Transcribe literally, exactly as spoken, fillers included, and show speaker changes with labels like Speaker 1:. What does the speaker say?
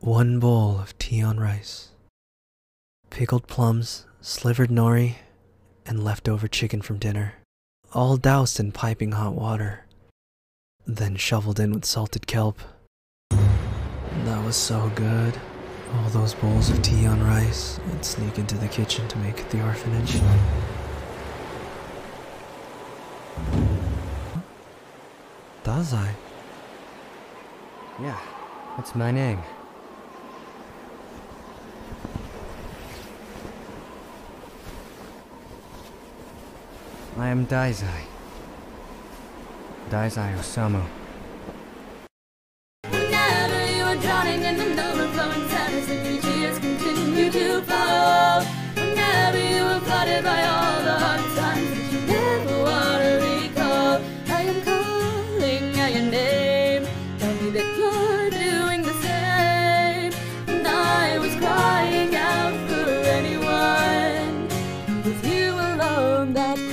Speaker 1: One bowl of tea on rice, pickled plums, slivered nori, and leftover chicken from dinner, all doused in piping hot water, then shoveled in with salted kelp. That was so good. All those bowls of tea on rice. I'd sneak into the kitchen to make it the orphanage. Dazai?
Speaker 2: Yeah, that's my name. I am Dazai. Dazai Osamu.
Speaker 3: Whenever you are drowning in an overflowing sadness, and your tears continue to flow. Whenever you are flooded by all the hard times that you never want to recall, I am calling out your name. Tell me that you're doing the same. And I was crying out for anyone. It was you alone that